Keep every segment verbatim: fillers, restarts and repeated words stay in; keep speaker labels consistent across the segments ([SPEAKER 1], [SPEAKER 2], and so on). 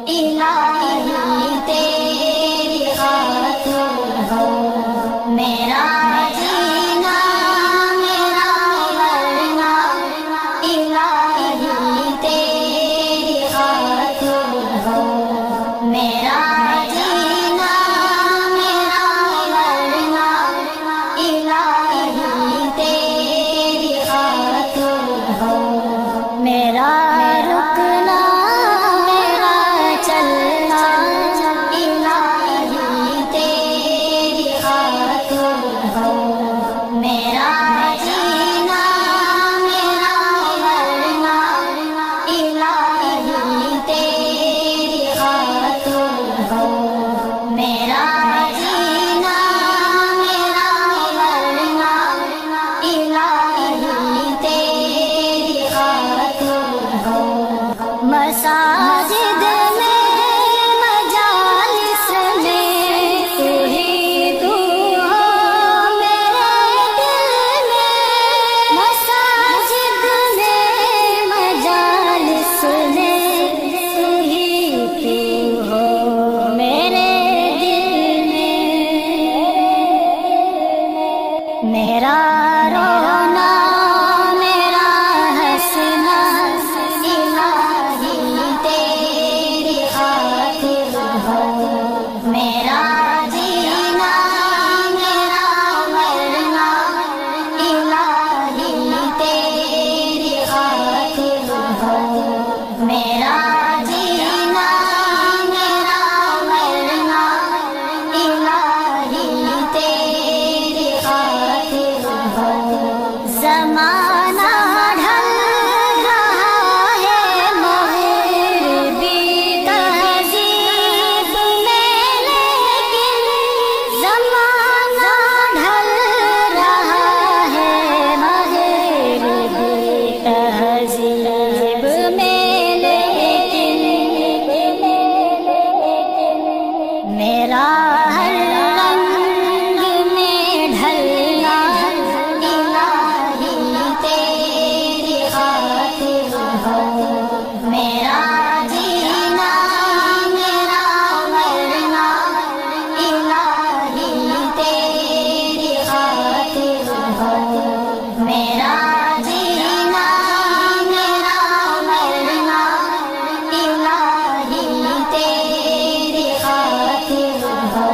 [SPEAKER 1] الہی تیری خاطر ہو میرا جینا میرا مرنا، الہی تیری خاطر ہو میرا جینا میرا مرنا، الہی تیری خاطر ہو میرا رکنا مساجد میں مجالس میں تو ہی تو ہو میرے دل میں، مساجد میں مجالس میں تو ہی تو ہو میرے دل میں، میرا رونا میرا ہنسنا میرا جینا میرا مرنا، الہی تیری خاطر ہو میرا جینا میرا مرنا، الہی تیری خاطر ہو زمانہ میرا ہر رنگ میں ڈھلنا، الہی تیری خاطر ہو میرا جینا میرا مرنا، الہی تیری خاطر ہو میرا جینا میرا مرنا، الہی تیری خاطر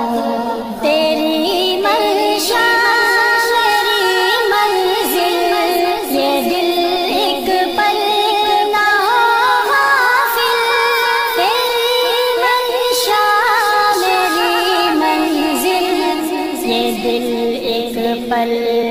[SPEAKER 1] تیری منشا میری منزل، یہ دل ایک پل نہ ہو غافل، تیری منشا میری منزل، یہ دل ایک پل